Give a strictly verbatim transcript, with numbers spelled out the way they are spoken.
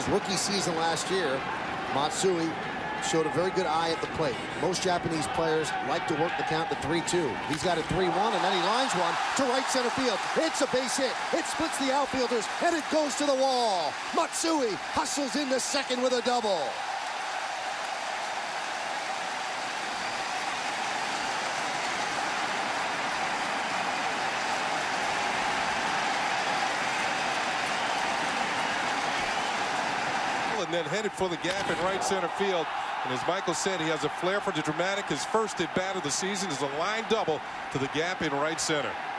his rookie season last year, Matsui showed a very good eye at the plate. Most Japanese players like to work the count to three two. He's got a three one, and then he lines one to right center field. It's a base hit. It splits the outfielders, and it goes to the wall. Matsui hustles into second with a double. And then headed for the gap in right center field. And as Michael said, he has a flair for the dramatic. His first at bat of the season is a line double to the gap in right center.